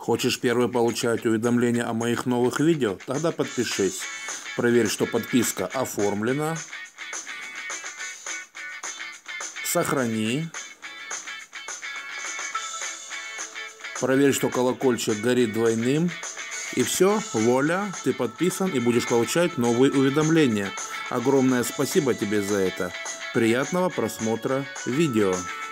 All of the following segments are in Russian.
Хочешь первый получать уведомления о моих новых видео? Тогда подпишись. Проверь, что подписка оформлена. Сохрани. Проверь, что колокольчик горит двойным. И все, вуаля, ты подписан и будешь получать новые уведомления. Огромное спасибо тебе за это. Приятного просмотра видео.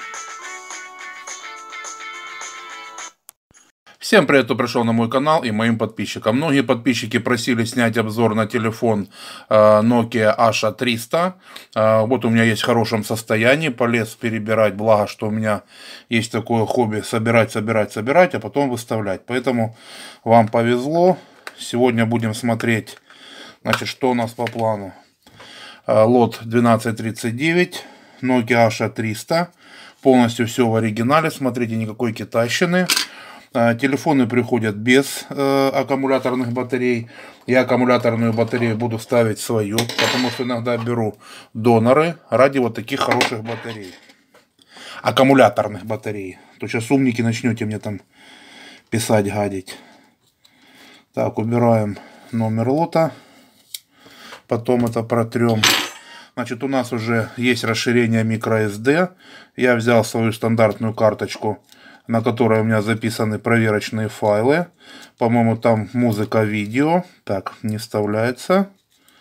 Всем привет, кто пришел на мой канал и моим подписчикам. Многие подписчики просили снять обзор на телефон Nokia Asha 300. Вот у меня есть в хорошем состоянии, полез перебирать, благо, что у меня есть такое хобби собирать, а потом выставлять. Поэтому вам повезло. Сегодня будем смотреть, значит, что у нас по плану. Лот 1239, Nokia Asha 300. Полностью все в оригинале, смотрите, никакой китайщины. Телефоны приходят без аккумуляторных батарей. Я аккумуляторную батарею буду ставить свою, потому что иногда беру доноры ради вот таких хороших батарей. Аккумуляторных батарей. То сейчас умники начнете мне там писать, гадить. Так, убираем номер лота. Потом это протрем. Значит, у нас уже есть расширение microSD. Я взял свою стандартную карточку, на которой у меня записаны проверочные файлы. По-моему, там музыка, видео. Так, не вставляется.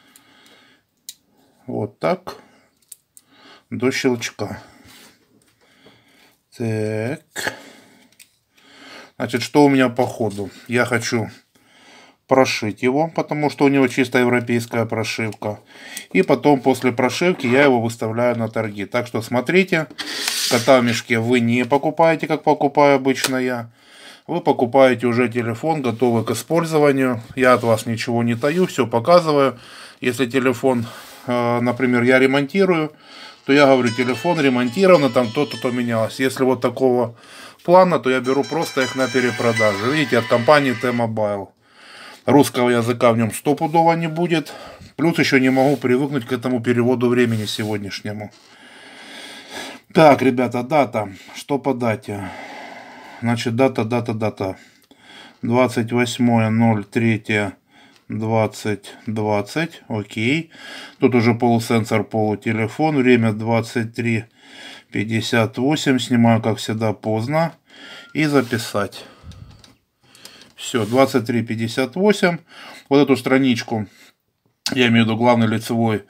Вот так. До щелчка. Так. Значит, что у меня по ходу? Я хочу прошить его, потому что у него чисто европейская прошивка. И потом, после прошивки, я его выставляю на торги. Так что смотрите, кота в мешке вы не покупаете, как покупаю обычно я. Вы покупаете уже телефон, готовый к использованию. Я от вас ничего не таю, все показываю. Если телефон, например, я ремонтирую, то я говорю, телефон ремонтирован, там то-то менялось. Если вот такого плана, то я беру просто их на перепродажу. Видите, от компании T-Mobile. Русского языка в нем стопудово не будет. Плюс еще не могу привыкнуть к этому переводу времени сегодняшнему. Так, ребята, дата. Что по дате? Значит, дата. 28.03.2020. Окей. Тут уже полусенсор, полутелефон. Время 23:58. Снимаю, как всегда, поздно. И записать. Все, 23:58. Вот эту страничку, я имею в виду главный лицевой,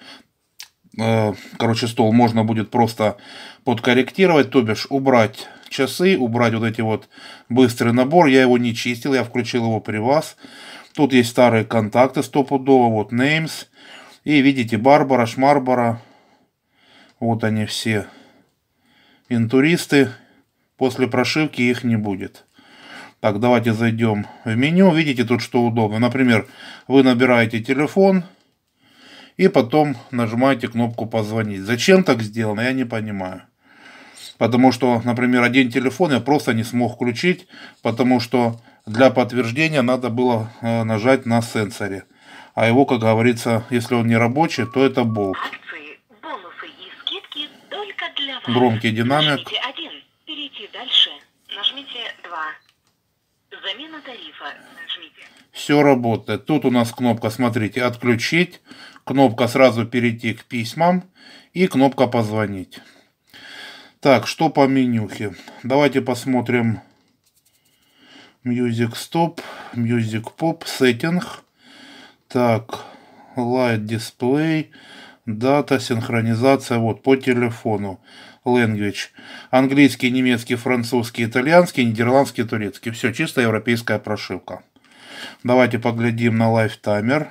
стол, можно будет просто подкорректировать, то бишь убрать часы, убрать вот эти вот быстрый набор. Я его не чистил, я включил его при вас. Тут есть старые контакты стопудово, вот names. И видите, Барбара, Шмарбара. Вот они все. Интуристы. После прошивки их не будет. Так, давайте зайдем в меню. Видите, тут что удобно. Например, вы набираете телефон и потом нажимаете кнопку «Позвонить». Зачем так сделано, я не понимаю. Потому что, например, один телефон я просто не смог включить, потому что для подтверждения надо было нажать на сенсоре. А его, как говорится, если он не рабочий, то это болт. Акции, бонусы и скидки только для вас. Громкий динамик. Нажмите 1. Перейти дальше. Нажмите 2. Замена тарифа. Нажмите. Все работает. Тут у нас кнопка, смотрите, отключить. Кнопка сразу перейти к письмам. И кнопка позвонить. Так, что по менюхе? Давайте посмотрим. Music Stop. Music Pop. Setting. Так. Light Display. Дата. Синхронизация. Вот, по телефону. Language. Английский, немецкий, французский, итальянский, нидерландский, турецкий. Все, чисто европейская прошивка. Давайте поглядим на лайфтаймер.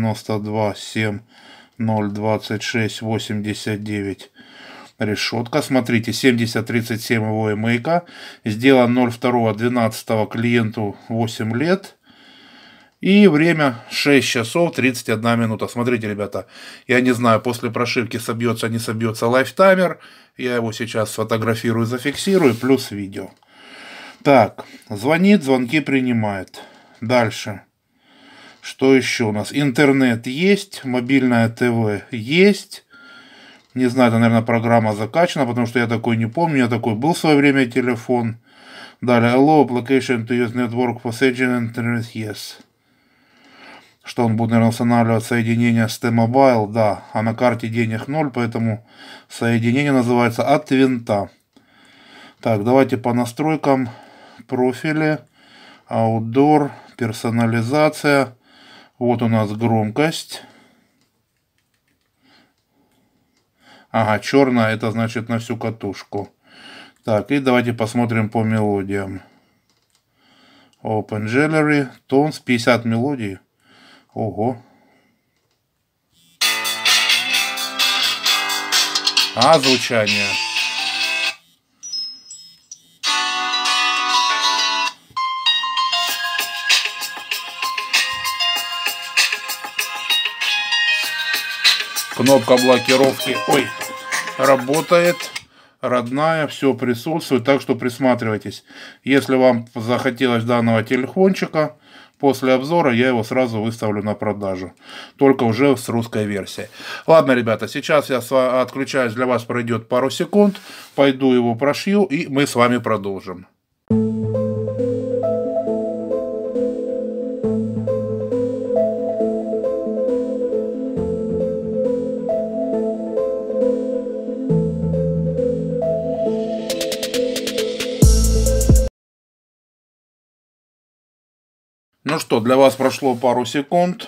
92.7.026.89. Решетка. Смотрите, 7037 его эмейка. Сделан 02.12 клиенту 8 лет. И время 6 часов 31 минута. Смотрите, ребята, я не знаю, после прошивки собьется, не собьется лайфтаймер. Я его сейчас сфотографирую, зафиксирую, плюс видео. Так, звонит, звонки принимает. Дальше. Что еще у нас? Интернет есть, мобильное ТВ есть. Не знаю, это, наверное, программа закачана, потому что я такой не помню. У меня такой был в свое время телефон. Далее, allow application to use network for surgeon internet, yes. Что он будет, наверное, устанавливать соединение с T-Mobile, да. А на карте денег 0, поэтому соединение называется от винта. Так, давайте по настройкам. Профили, outdoor, персонализация. Вот у нас громкость. Ага, черная, это значит на всю катушку. Так, и давайте посмотрим по мелодиям. Open Gallery, Tones, 50 мелодий. Ого. А звучание. Кнопка блокировки, ой, работает, родная, все присутствует, так что присматривайтесь. Если вам захотелось данного телефончика, после обзора я его сразу выставлю на продажу, только уже с русской версией. Ладно, ребята, сейчас я отключаюсь, для вас пройдет пару секунд, пойду его прошью, и мы с вами продолжим. Ну что, для вас прошло пару секунд.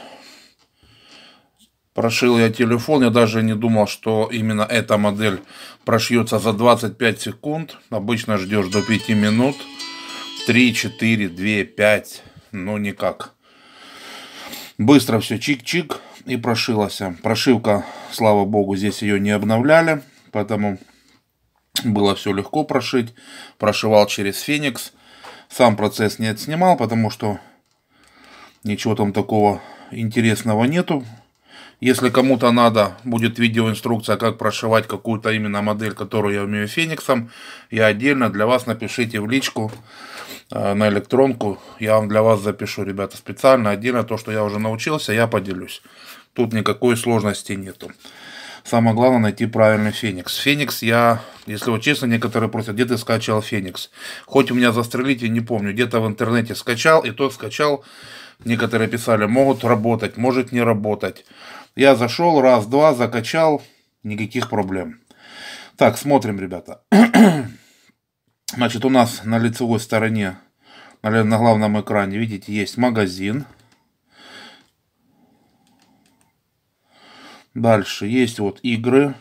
Прошил я телефон. Я даже не думал, что именно эта модель прошьется за 25 секунд. Обычно ждешь до 5 минут. 3, 4, 2, 5. Ну никак. Быстро все чик-чик и прошилась. Прошивка, слава богу, здесь ее не обновляли. Поэтому было все легко прошить. Прошивал через Феникс. Сам процесс не отснимал, потому что ничего там такого интересного нету. Если кому-то надо, будет видеоинструкция, как прошивать какую-то именно модель, которую я умею Фениксом, я отдельно для вас напишите в личку на электронку. Я вам для вас запишу, ребята, специально, отдельно. То, что я уже научился, я поделюсь. Тут никакой сложности нету. Самое главное найти правильный Феникс. Феникс я, если вот честно, некоторые просят, где ты скачал Феникс. Хоть у меня застрелите, не помню, где-то в интернете скачал, и тот скачал. Некоторые писали, могут работать, может не работать. Я зашел, раз-два, закачал, никаких проблем. Так, смотрим, ребята. Значит, у нас на лицевой стороне, на главном экране, видите, есть магазин. Дальше есть вот игры.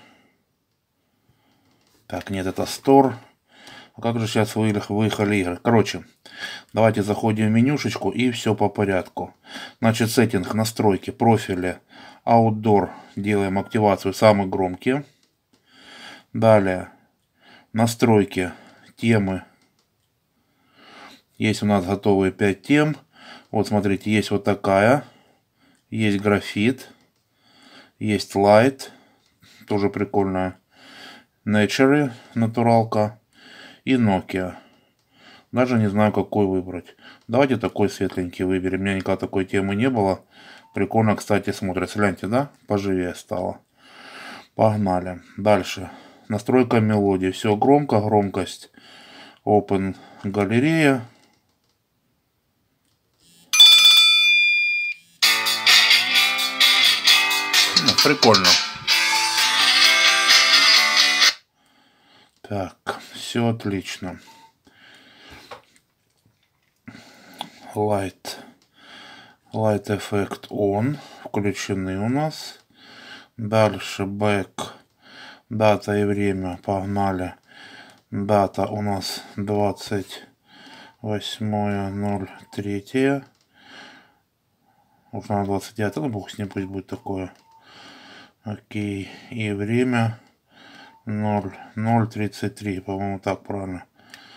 Так, нет, это Store. А как же сейчас выехали игры? Короче, давайте заходим в менюшечку и все по порядку. Значит, сеттинг, настройки, профили, outdoor. Делаем активацию самые громкие. Далее, настройки, темы. Есть у нас готовые 5 тем. Вот смотрите, есть вот такая. Есть графит. Есть light. Тоже прикольная. Nature, натуралка. И Nokia. Даже не знаю, какой выбрать. Давайте такой светленький выберем. У меня никогда такой темы не было. Прикольно, кстати, смотрится. Гляньте, да? Поживее стало. Погнали. Дальше. Настройка мелодии. Все громко. Громкость. Open галерея. Ну, прикольно. Так, все отлично. Light Effect On. Включены у нас. Дальше Back. Дата и время. Погнали. Дата у нас 28.03. Уже на 29. Ну, бог с ним, пусть будет такое. Окей. И время 0:33. По-моему, так правильно.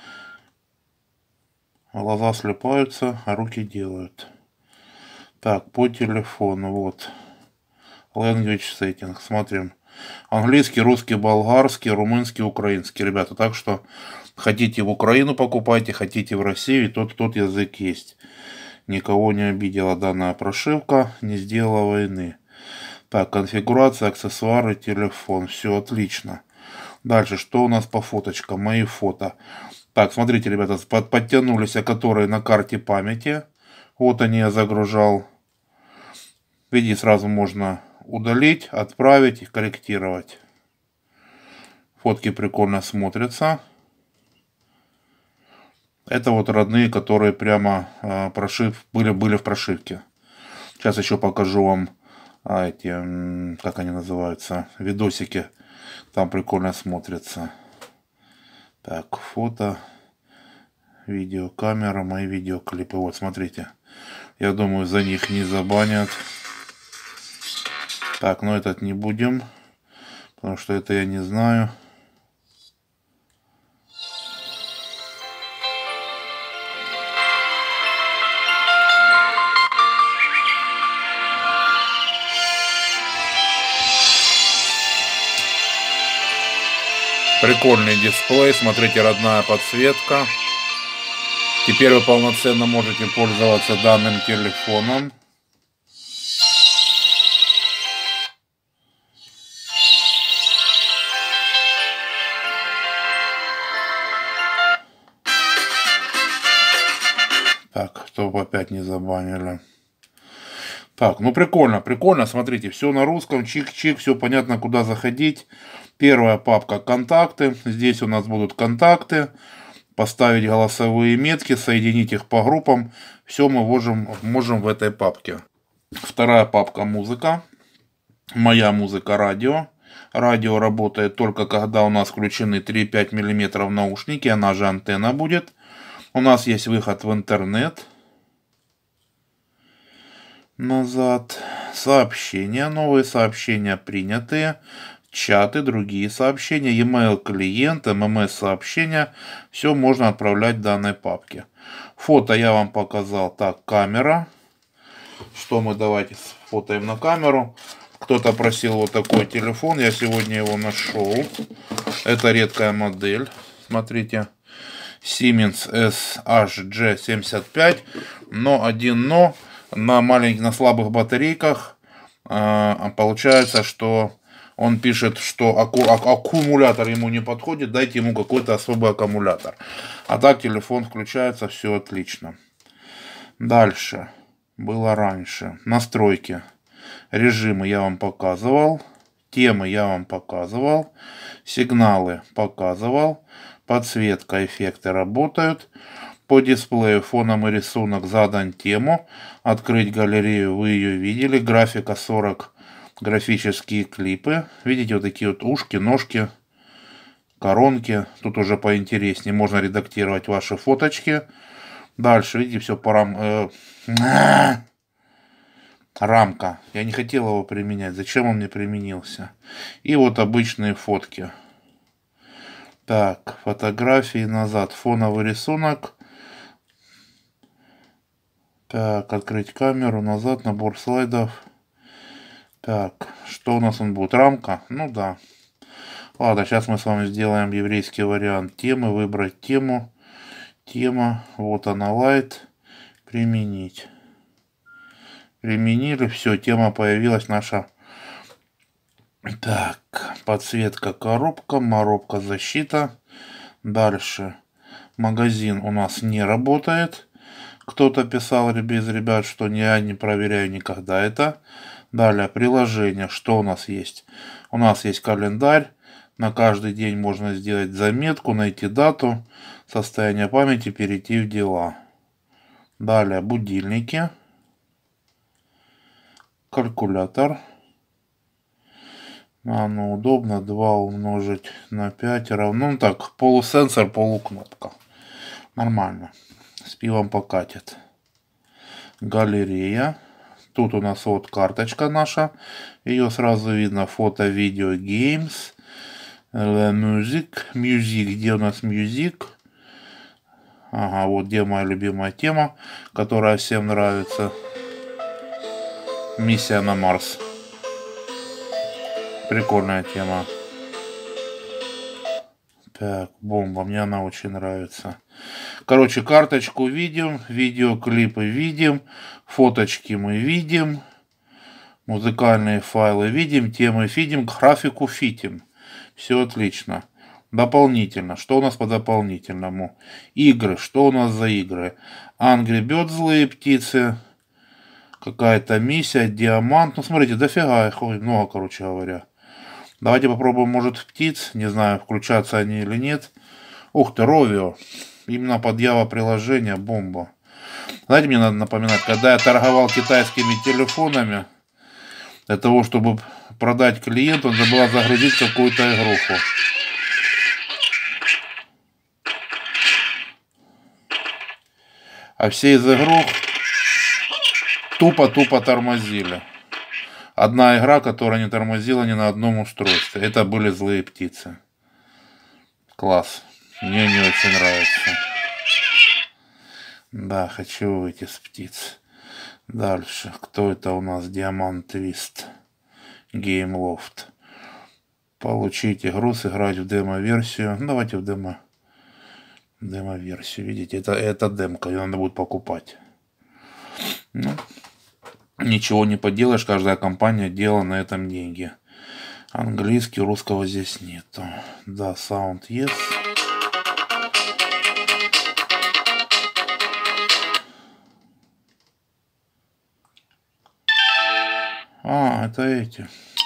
Глаза слепаются, а руки делают. Так, по телефону. Вот. Language Setting. Смотрим. Английский, русский, болгарский, румынский, украинский. Ребята, так что хотите в Украину покупайте, хотите в Россию, и тот язык есть. Никого не обидела данная прошивка, не сделала войны. Так, конфигурация, аксессуары, телефон. Все отлично. Дальше, что у нас по фоточкам? Мои фото. Так, смотрите, ребята, подтянулись, которые на карте памяти. Вот они я загружал. Видите, сразу можно удалить, отправить и корректировать. Фотки прикольно смотрятся. Это вот родные, которые прямо были в прошивке. Сейчас еще покажу вам эти, как они называются, видосики. Там прикольно смотрятся. Так, фото, видеокамера, мои видеоклипы. Вот, смотрите. Я думаю, за них не забанят. Так, но этот не будем, потому что это я не знаю. Прикольный дисплей, смотрите, родная подсветка. Теперь вы полноценно можете пользоваться данным телефоном. Так, чтобы опять не забанили. Так, ну прикольно, прикольно, смотрите, все на русском, чик-чик, все понятно, куда заходить. Первая папка «Контакты», здесь у нас будут контакты, поставить голосовые метки, соединить их по группам, все мы можем в этой папке. Вторая папка «Музыка», моя музыка «Радио». Радио работает только когда у нас включены 3,5 мм наушники, она же антенна будет. У нас есть выход в интернет. Назад. Сообщения. Новые сообщения принятые. Чаты, другие сообщения. E-mail клиент, MMS сообщения. Все можно отправлять в данной папке. Фото я вам показал. Так, камера. Что мы давайте сфотаем на камеру. Кто-то просил вот такой телефон. Я сегодня его нашел. Это редкая модель. Смотрите. Siemens SHG75. Но один но. На слабых батарейках получается, что он пишет, что аккумулятор ему не подходит, дайте ему какой-то особый аккумулятор. А так телефон включается, все отлично. Дальше. Было раньше. Настройки. Режимы я вам показывал. Темы я вам показывал. Сигналы показывал. Подсветка, эффекты работают. По дисплею фоном и рисунок задан тему. Открыть галерею, вы ее видели. Графика 40, графические клипы. Видите, вот такие вот ушки, ножки, коронки. Тут уже поинтереснее. Можно редактировать ваши фоточки. Дальше, видите, все по рамка. Я не хотел его применять. Зачем он мне применился? И вот обычные фотки. Так, фотографии назад. Фоновый рисунок. Так, открыть камеру, назад, набор слайдов. Так, что у нас он будет? Рамка? Ну да. Ладно, сейчас мы с вами сделаем еврейский вариант темы. Выбрать тему. Тема. Вот она, лайт. Применить. Применили. Все, тема появилась наша. Так, подсветка, коробка, моробка, защита. Дальше. Магазин у нас не работает. Кто-то писал без ребят, что я не проверяю никогда это. Далее, приложение. Что у нас есть? У нас есть календарь. На каждый день можно сделать заметку, найти дату, состояние памяти, перейти в дела. Далее, будильники. Калькулятор. Ну, удобно. 2 умножить на 5 равно. Ну так, полусенсор, полукнопка. Нормально. С пивом покатит. Галерея. Тут у нас вот карточка наша. Ее сразу видно. Фото, видео, games. Music. Music. Где у нас music? Ага, вот где моя любимая тема, которая всем нравится. Миссия на Марс. Прикольная тема. Так, бомба. Мне она очень нравится. Короче, карточку видим, видеоклипы видим, фоточки мы видим, музыкальные файлы видим, темы видим, графику фитим. Все отлично. Дополнительно. Что у нас по дополнительному? Игры. Что у нас за игры? Angry Birds, злые птицы. Какая-то миссия, диамант. Ну, смотрите, дофига их, много, короче говоря. Давайте попробуем, может, птиц. Не знаю, включаться они или нет. Ух ты, Rovio. Именно под Java приложение, бомба. Знаете, мне надо напоминать, когда я торговал китайскими телефонами, для того, чтобы продать клиенту, надо было загрузить какую-то игруху. А все из игрух тупо тормозили. Одна игра, которая не тормозила ни на одном устройстве. Это были злые птицы. Класс. Мне не очень нравится. Да, хочу выйти с птиц. Дальше. Кто это у нас? Diamond Twist. Game Loft. Получить игру, сыграть в демо-версию. Давайте в демо-версию. Видите, это демка. Ее надо будет покупать. Ну, ничего не поделаешь. Каждая компания делала на этом деньги. Английский, русского здесь нету. Да, sound yes. А, это эти.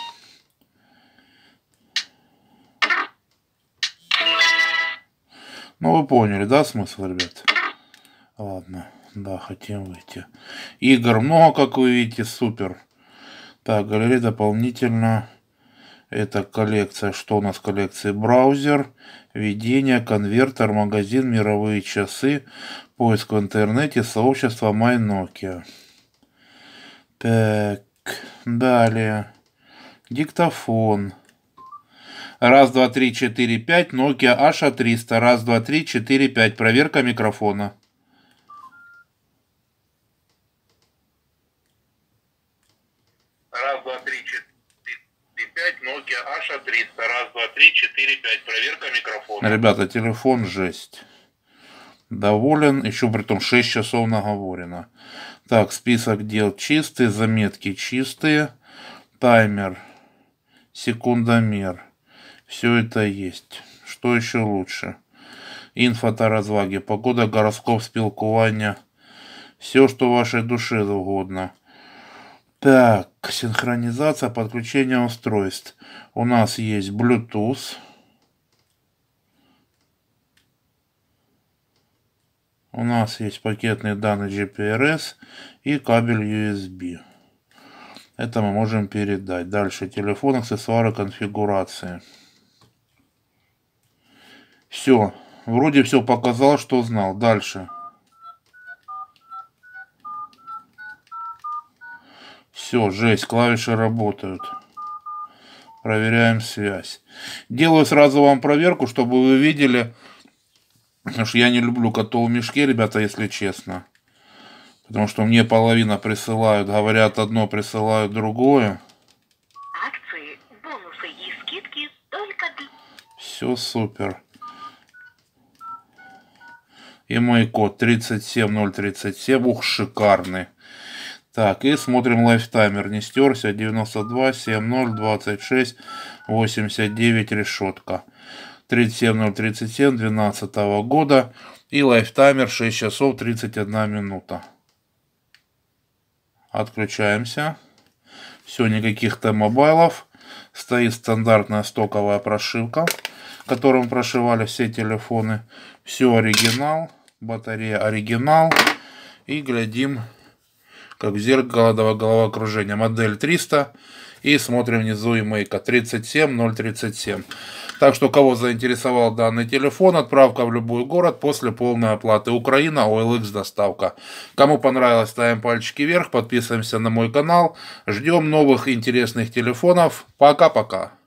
Ну, вы поняли, да, смысл, ребят? Ладно, да, хотим выйти. Игр много, как вы видите, супер. Так, галерея дополнительно. Это коллекция. Что у нас в коллекции? Браузер, ведение, конвертер, магазин, мировые часы, поиск в интернете, сообщество MyNokia. Так. Далее. Диктофон. Раз, два, три, четыре, пять. Nokia Asha 300. Раз, два, три, четыре, пять. Проверка микрофона. Раз, два, три, четыре, пять. Nokia Asha 300. Раз, два, три, четыре, пять. Проверка микрофона. Ребята, телефон жесть. Доволен. Еще при том 6 часов наговорено. Так, список дел чистый, заметки чистые, таймер, секундомер, все это есть. Что еще лучше? Инфо та розваги, погода, гороскоп, спілкування, все, что вашей душе угодно. Так, синхронизация, подключение устройств. У нас есть Bluetooth. У нас есть пакетные данные GPRS и кабель USB. Это мы можем передать. Дальше телефон, аксессуары, конфигурации. Все. Вроде все показал, что знал. Дальше. Все, жесть, клавиши работают. Проверяем связь. Делаю сразу вам проверку, чтобы вы видели. Потому что я не люблю котов в мешке, ребята, если честно. Потому что мне половина присылают, говорят одно, присылают другое. Акции, бонусы и скидки только для... Все супер. И мой код 37037. Ух, шикарный. Так, и смотрим лайфтаймер. Не стерся. 92 70 26 89 решетка. 37037 2012 года. И лайфтаймер 6 часов 31 минута. Отключаемся. Все, никаких Т-мобайлов. Стоит стандартная стоковая прошивка, которым прошивали все телефоны. Все оригинал. Батарея оригинал. И глядим, как в зеркало головокружения. Модель 300. И смотрим внизу имейка 37037. Так что, кого заинтересовал данный телефон, отправка в любой город после полной оплаты. Украина, OLX доставка. Кому понравилось, ставим пальчики вверх, подписываемся на мой канал. Ждем новых интересных телефонов. Пока-пока.